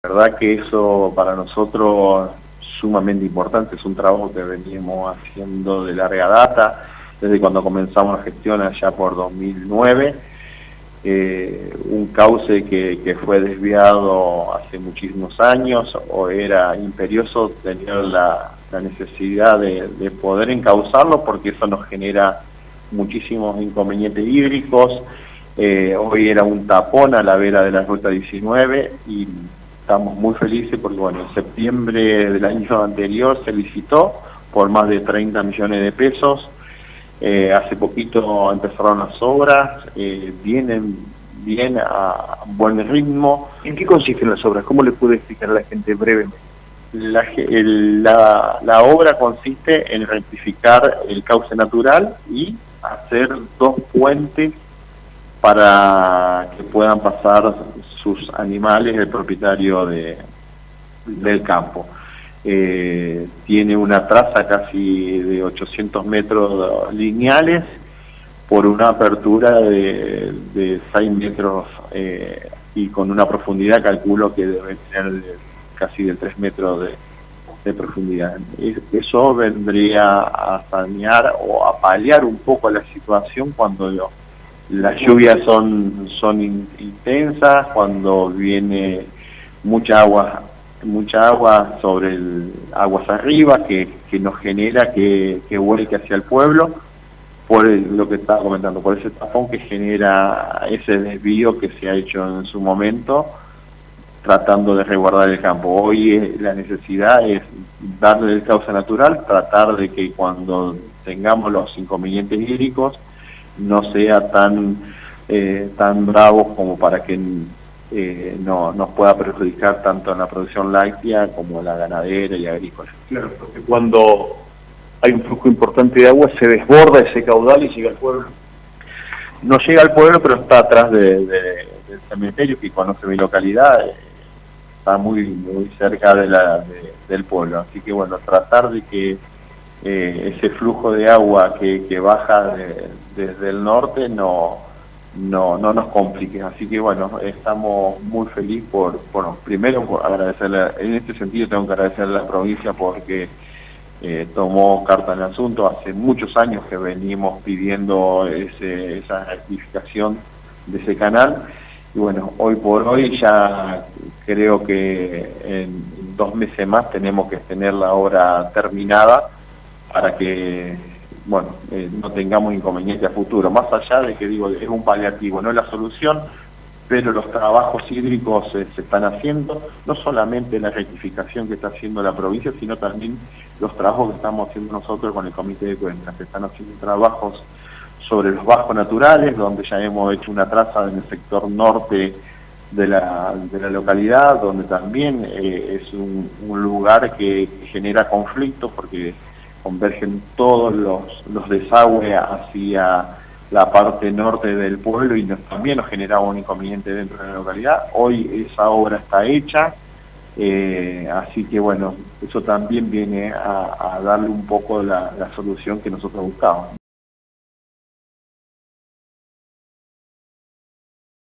La verdad que eso para nosotros es sumamente importante, es un trabajo que venimos haciendo de larga data, desde cuando comenzamos la gestión allá por 2009, un cauce que fue desviado hace muchísimos años o era imperioso tener la necesidad de poder encauzarlo, porque eso nos genera muchísimos inconvenientes hídricos. Hoy era un tapón a la vera de la ruta 19 y estamos muy felices porque bueno, en septiembre del año anterior se licitó por más de 30 millones de pesos. Hace poquito empezaron las obras, vienen bien a buen ritmo. ¿En qué consisten las obras? ¿Cómo le puede explicar a la gente brevemente? La obra consiste en rectificar el cauce natural y hacer 2 puentes para que puedan pasar sus animales, el propietario del campo. Tiene una traza casi de 800 metros lineales por una apertura de 6 metros y con una profundidad, calculo que debe tener casi de 3 metros de profundidad. Eso vendría a sanear o a paliar un poco la situación cuando las lluvias son intensas, cuando viene mucha agua sobre aguas arriba que nos genera que vuelque hacia el pueblo, por lo que estaba comentando, por ese tapón que genera ese desvío que se ha hecho en su momento, tratando de resguardar el campo. Hoy la necesidad es darle el cauce natural, tratar de que cuando tengamos los inconvenientes hídricos no sea tan bravos como para que no nos pueda perjudicar tanto en la producción láctea como la ganadera y agrícola. Claro, porque cuando hay un flujo importante de agua se desborda ese caudal y llega al pueblo. No llega al pueblo, pero está atrás del cementerio, que conoce mi localidad, está muy cerca del pueblo. Así que bueno, tratar de que ese flujo de agua que baja desde el norte no nos complique. Así que bueno, estamos muy felices primero por agradecerle, en este sentido tengo que agradecerle a la provincia porque tomó carta en el asunto. Hace muchos años que venimos pidiendo esa rectificación de ese canal y bueno, hoy por hoy ya creo que en 2 meses más tenemos que tener la obra terminada para que bueno, no tengamos inconvenientes a futuro, más allá de que digo, es un paliativo, no es la solución, pero los trabajos hídricos se están haciendo, no solamente la rectificación que está haciendo la provincia, sino también los trabajos que estamos haciendo nosotros con el Comité de Cuencas. Se están haciendo trabajos sobre los bajos naturales, donde ya hemos hecho una traza en el sector norte de la localidad, donde también es un lugar que genera conflictos porque convergen todos los desagües hacia la parte norte del pueblo y también nos generaba un inconveniente dentro de la localidad. Hoy esa obra está hecha, así que bueno, eso también viene a darle un poco la solución que nosotros buscábamos.